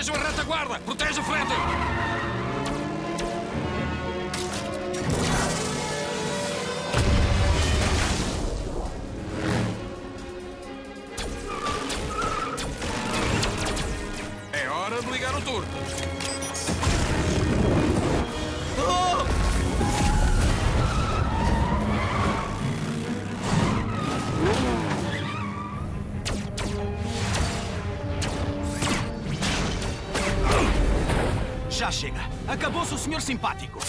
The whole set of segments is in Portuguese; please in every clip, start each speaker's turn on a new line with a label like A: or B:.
A: Protejam a retaguarda! Protejam a frente! É hora de ligar o turbo.
B: Já chega. Acabou-se o senhor simpático.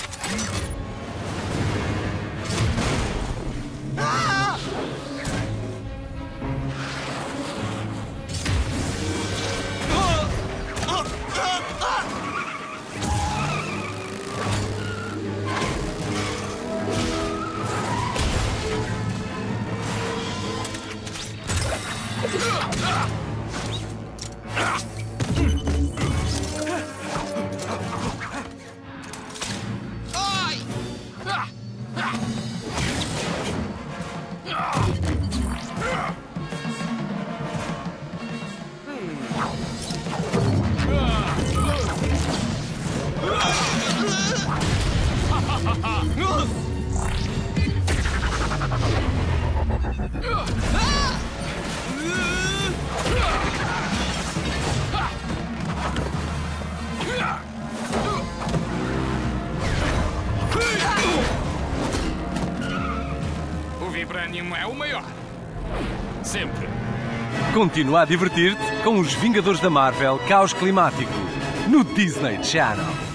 B: Ah!
A: O Vibranium é o maior. Sempre.
C: Continua a divertir-te com os Vingadores da Marvel Caos Climático no Disney Channel.